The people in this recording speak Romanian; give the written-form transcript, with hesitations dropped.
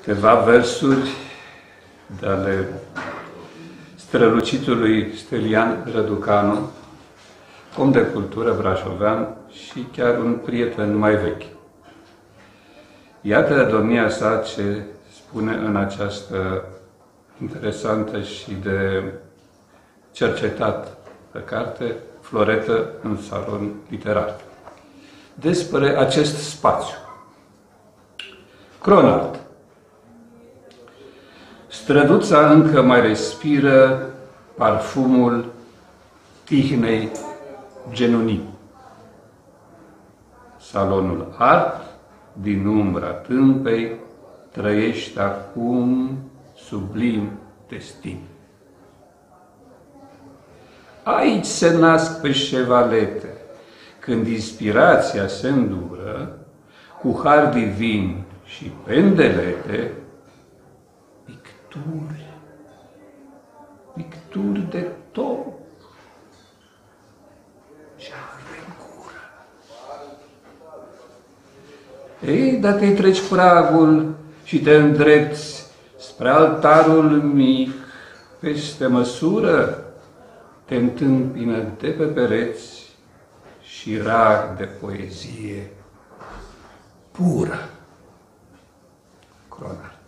câteva versuri de ale strălucitului Stelian Răducanu, om de cultură brașovean și chiar un prieten mai vechi. Iată domnia sa ce spune în această interesantă și de cercetat carte, Floretă în salon literar, despre acest spațiu. Cronart. Străduța încă mai respiră parfumul tihnei genunii. Salonul art, din umbra tâmpei, trăiește acum sublim destin. Aici se nasc pe șevalete, când inspirația se îndură, cu har divin și pendelete, picturi de top și arme în gură. Ei, dacă îi treci pragul și te îndrepți spre altarul mic, peste măsură, te întâmpină de pe pereți și rag de poezie pură. Cronart.